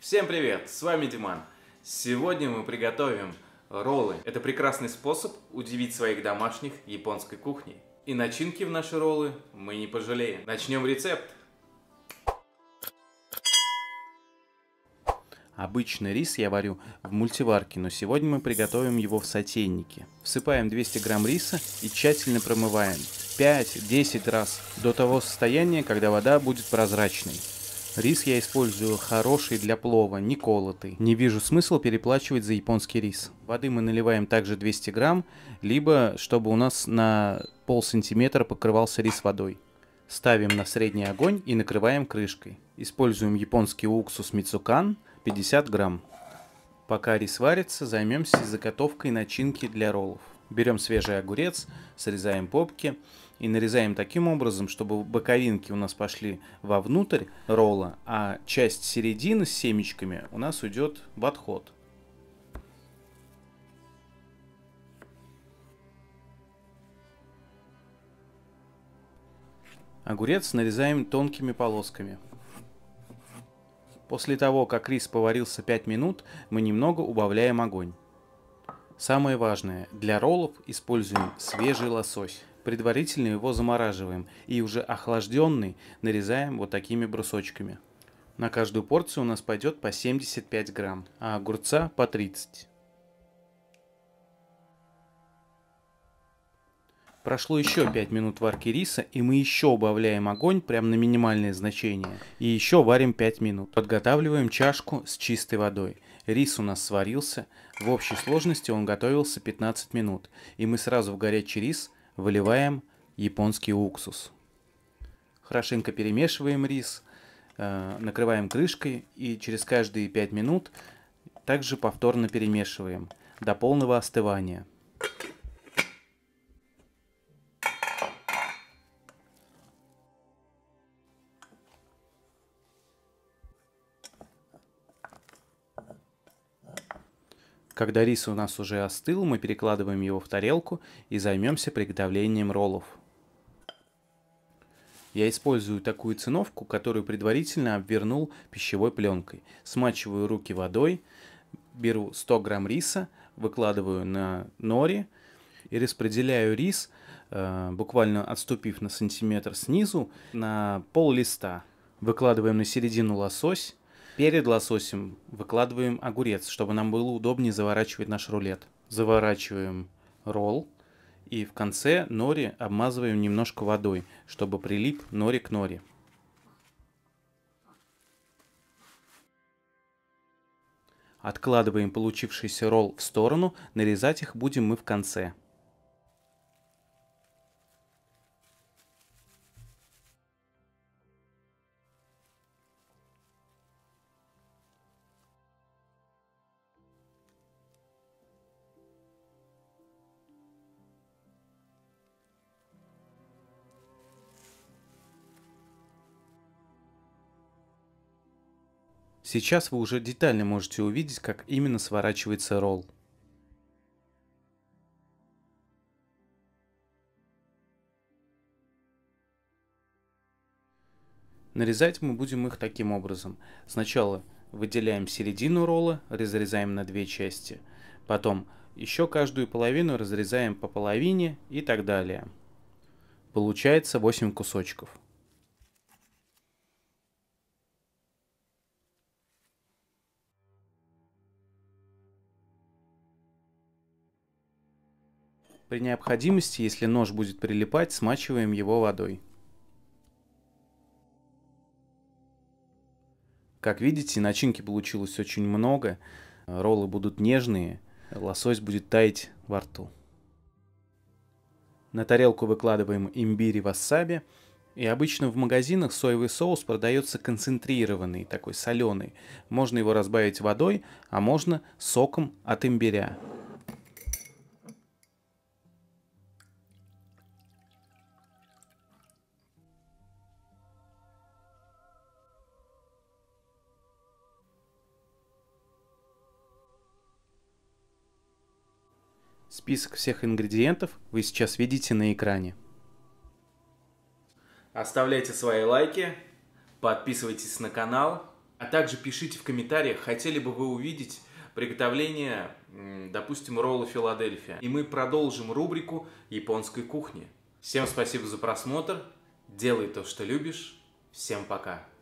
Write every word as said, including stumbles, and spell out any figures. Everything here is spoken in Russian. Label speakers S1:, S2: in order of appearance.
S1: Всем привет, с вами Диман. Сегодня мы приготовим роллы. Это прекрасный способ удивить своих домашних японской кухней. И начинки в наши роллы мы не пожалеем. Начнем рецепт.
S2: Обычный рис я варю в мультиварке, но сегодня мы приготовим его в сотейнике. Всыпаем двести грамм риса и тщательно промываем пять-десять раз до того состояния, когда вода будет прозрачной. Рис я использую хороший для плова, не колотый. Не вижу смысла переплачивать за японский рис. Воды мы наливаем также двести грамм, либо чтобы у нас на пол сантиметра покрывался рис водой. Ставим на средний огонь и накрываем крышкой. Используем японский уксус Мицукан пятьдесят грамм. Пока рис варится, займемся заготовкой начинки для роллов. Берем свежий огурец, срезаем попки и нарезаем таким образом, чтобы боковинки у нас пошли вовнутрь ролла, а часть середины с семечками у нас уйдет в отход. Огурец нарезаем тонкими полосками. После того, как рис поварился пять минут, мы немного убавляем огонь. Самое важное, для роллов используем свежий лосось. Предварительно его замораживаем и уже охлажденный нарезаем вот такими брусочками. На каждую порцию у нас пойдет по семьдесят пять грамм, а огурца по тридцать. Прошло еще пять минут варки риса, и мы еще убавляем огонь прямо на минимальное значение. И еще варим пять минут. Подготавливаем чашку с чистой водой. Рис у нас сварился. В общей сложности он готовился пятнадцать минут. И мы сразу в горячий рис выливаем японский уксус. Хорошенько перемешиваем рис, э, накрываем крышкой и через каждые пять минут также повторно перемешиваем до полного остывания. Когда рис у нас уже остыл, мы перекладываем его в тарелку и займемся приготовлением роллов. Я использую такую циновку, которую предварительно обвернул пищевой пленкой. Смачиваю руки водой, беру сто грамм риса, выкладываю на нори и распределяю рис, э, буквально отступив на сантиметр снизу, на пол листа. Выкладываем на середину лосось. Перед лососем выкладываем огурец, чтобы нам было удобнее заворачивать наш рулет. Заворачиваем ролл и в конце нори обмазываем немножко водой, чтобы прилип нори к нори. Откладываем получившийся ролл в сторону, нарезать их будем мы в конце. Сейчас вы уже детально можете увидеть, как именно сворачивается ролл. Нарезать мы будем их таким образом. Сначала выделяем середину ролла, разрезаем на две части. Потом еще каждую половину разрезаем по половине и так далее. Получается восемь кусочков. При необходимости, если нож будет прилипать, смачиваем его водой. Как видите, начинки получилось очень много. Роллы будут нежные, лосось будет таять во рту. На тарелку выкладываем имбирь и васаби. И обычно в магазинах соевый соус продается концентрированный, такой соленый. Можно его разбавить водой, а можно соком от имбиря. Список всех ингредиентов вы сейчас видите на экране.
S1: Оставляйте свои лайки, подписывайтесь на канал, А также пишите в комментариях, хотели бы вы увидеть приготовление, допустим, ролла Филадельфия. И мы продолжим рубрику японской кухни. Всем спасибо за просмотр. Делай то, что любишь. Всем пока.